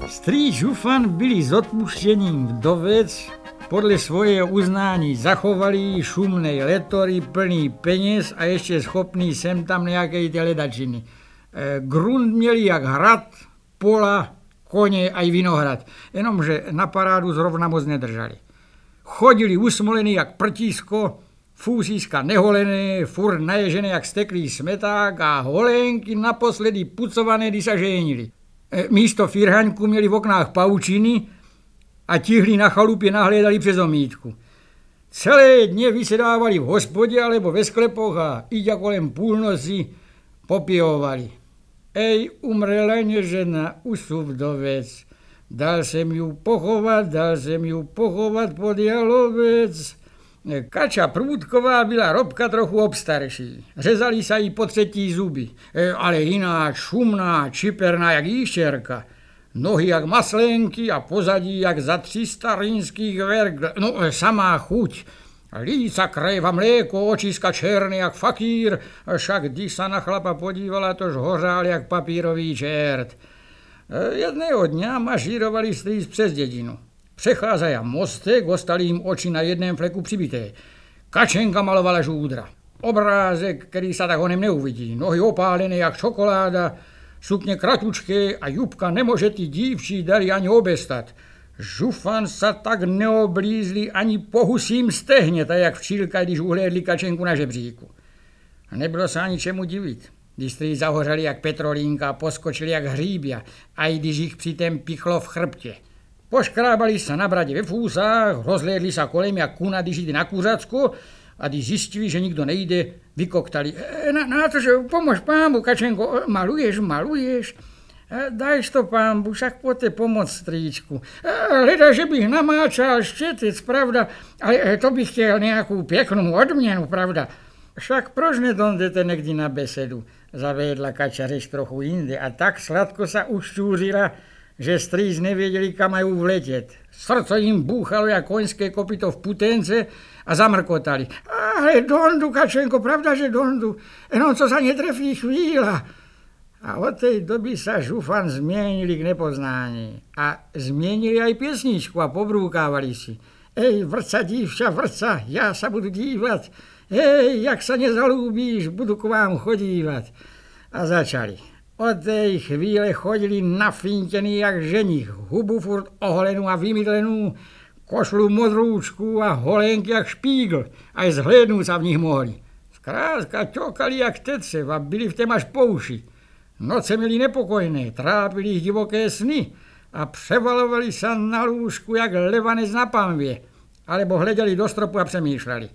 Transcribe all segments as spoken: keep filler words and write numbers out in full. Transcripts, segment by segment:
Strý Žufan byli s odpuštěním vdovec, podle svojho uznání zachovali šumnej letory plný peněz a ještě schopný sem tam nějakej ty ledačiny. E, grunt měli jak hrad, pola, koně a i vinohrad, jenomže na parádu zrovna moc nedržali. Chodili usmolený jak prtísko, fúsiska neholené, furt naježené jak steklý smeták a holenky naposledy pucované, kdy sa ženili. E, místo firhaňku měli v oknách paučiny a tihli na chalupě nahlédali přes omítku. Celé dně vysedávali v hospodě alebo ve sklepoch a iďa kolem půlnoci popijovali. Ej, umrela nežena, už sú vdovec. Dal sem ju pochovat, dal sem ju pochovat pod jalovec. Kača Prúdková byla robka trochu obstarší. Řezali sa jí po třetí zuby, e, ale iná šumná, čiperná jak jíšťerka. Nohy jak maslenky a pozadí jak za třista rýnských verk. No, samá chuť. Líca kreva mléko, očiska černé jak fakír, však když sa na chlapa podívala, tož hořál jak papírový čert. Jedného dňa mašírovali strýc přes dedinu. Přecházaja mostek, ostali jim oči na jedném fleku přibité. Kačenka malovala žúdra. Obrázek, který sa tak honem neuvidí. Nohy opálené jak čokoláda, sukně kratučké a jubka nemôže tí dívčí dali ani obestat. Žufan sa tak neoblízli ani po husím stehně, tak jak včílka, když uhlédli Kačenku na žebříku. Nebylo sa ani čemu divit, když strý zahořeli jak petrolínka a poskočili jak hříbia, a i když jich přitom pichlo v chrbtě. Poškrábali sa na brade ve fúsách, rozhlédli sa kolem jak kuna, když jde na kuřacko, a když zistili, že nikdo nejde, vykoktali. E, na, na to, že pomož pámbu, Kačenko, maluješ, maluješ. E, dajš to pámbu, však poďte pomoc strýčku. E, leda, že bych namáčal štetec, pravda, ale e, to bych chtěl nejakú pěknú odměnu, pravda. Však proč nedondete někdy na besedu? Zavedla Kača řeč trochu jinde a tak sladko sa ušťúřila, že strýc nevěděli, kam majú vletět. Srdce jim búchalo jak koňské kopyto v putence a zamrkotali. Ale dondu, Kačenko, pravda, že dondu. Jenom co sa netrefí chvíľa. A od tej doby sa Žufan zmienili k nepoznání. A zmienili aj piesničku a pobrúkávali si. Ej, vrca, dívča, vrca, ja sa budu dívať. Ej, jak sa nezalúbíš, budu k vám chodívať. A začali. Od tej chvíle chodili nafintení jak ženich, hubu furt oholenú a vymydlenú, košlu modrúčku a holenky jak špígl, aj zhlédnúť sa v nich mohli. Zkrátka ťokali jak tece a byli v tém až po uši. Noce měli nepokojné, trápili ich divoké sny a převalovali sa na lůžku jak levanec na panvě, alebo hledeli do stropu a přemýšľali.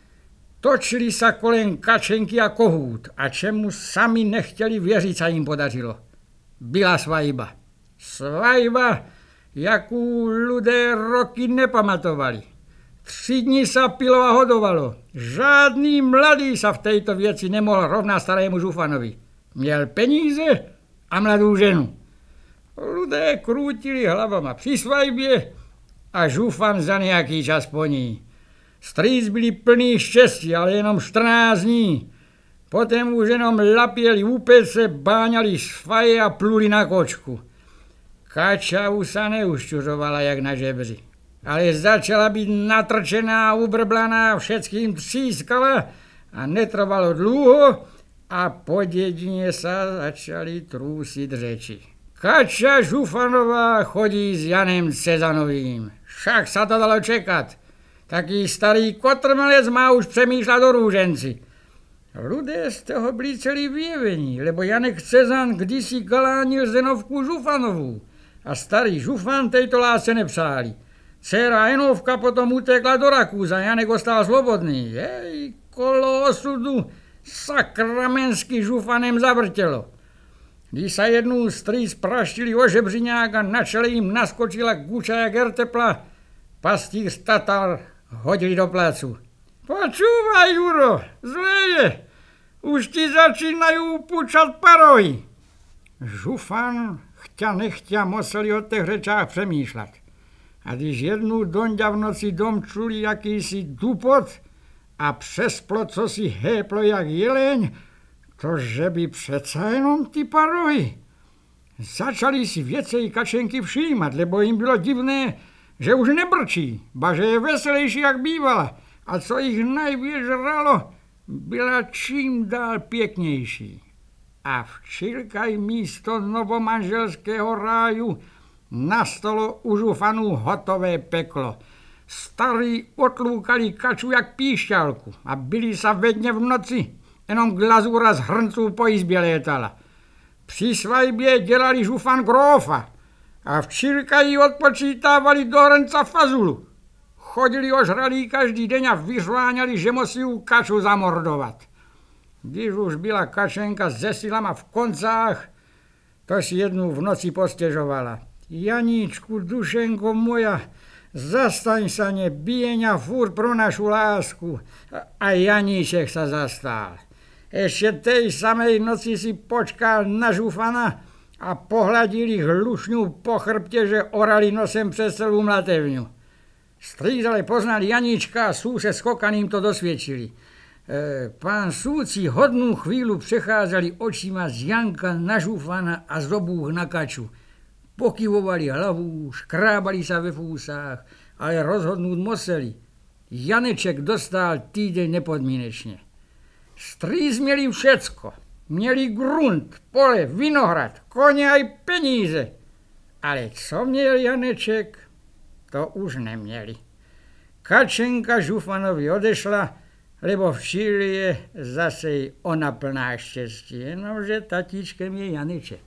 Točili sa kolem Kačenky a kohút a čemu sami nechtěli věřit, sa im podařilo. Byla svajba. Svajba, jakú ľudé roky nepamatovali. Tři dni sa pilo a hodovalo. Žádný mladý sa v tejto věci nemohol rovnať starému Žufanovi. Měl peníze a mladú ženu. Ľudé krútili hlavama při svajbě a Žufan za nejaký čas po ní. Strýc byli plný štěstí, ale jenom štrnásť dní. Potom už jenom lapěli úpece, báňali svaje a pluli na kočku. Kača už sa neušťuřovala jak na žebři, ale začala byť natrčená, ubrblaná, všetkým třískala a netrvalo dlho a po dedine sa začali trúsiť řeči. Kača Žufanová chodí s Janem Cezanovým. Však sa to dalo čekať. Taký starý kotrmelec má už přemýšľať o rúženci. Ľudé z toho byli celí vyjevení, lebo Janek Cezan kdysi galánil Zenovku Žufanovú a starý Žufan tejto lásce nepřáli. Dcera Enovka potom utekla do Rakúza, Janek ostal slobodný. Jej, kolo osudu sakramensky Žufanem zavrtelo. Když sa jednú strýc praštili o žebřiňák a na čele im naskočila guča jak ertepla, pastík statal, hodili do placu. Počúvaj, Juro, zle je. Už ti začínajú púčať parohy. Žufan chťa nechťa museli o těch řečách přemýšľať. A když jednu donďa v noci dom čuli jakýsi dupot a přes plot co si héplo jak jeleň, to že by přeca jenom ty parohy. Začali si viacej Kačenky všímať, lebo im bylo divné, že už nebrčí, ba že je veselejší, jak bývala. A co ich najviac žralo, byla čím dál pěknější. A včilkaj místo novomanželského ráju nastalo už u fanů hotové peklo. Starí otlúkali Kaču jak píšťalku a byli sa vedne v noci, jenom glazúra z hrnců po izbě létala. Při svajbě dělali žufan grófa a včilkaji odpočítávali do hrnca fazulu. Chodili ožralí každý deň a vyžváňali, že musí ju Kaču zamordovat. Když už byla Kačenka se silama v koncách, to si jednu v noci postežovala. Janíčku, dušenko moja, zastaň sa, nebíjeňa furt pro našu lásku. A Janíček sa zastal. Ešte tej samej noci si počkal na žufana a pohľadil ich hlušňu po chrbte, že orali nosem přes celú mlatevňu. Strízale poznali Janíčka a sú se skokaným to dosviečili. E, pán súci hodnú chvíľu prechádzali očima z Janka na žufana a z obúch na Kaču. Pokyvovali hlavu, škrábali sa ve fúsách, ale rozhodnúť museli. Janeček dostal týdeň nepodmienečne. Stríz mieli všetko. Mieli grunt, pole, vinohrad, kone aj peníze. Ale co miel Janeček, to už nemieli. Kačenka žufanovi odešla, lebo v Číli je zase ona plná šťastie, nože tatíčkem je Janeček.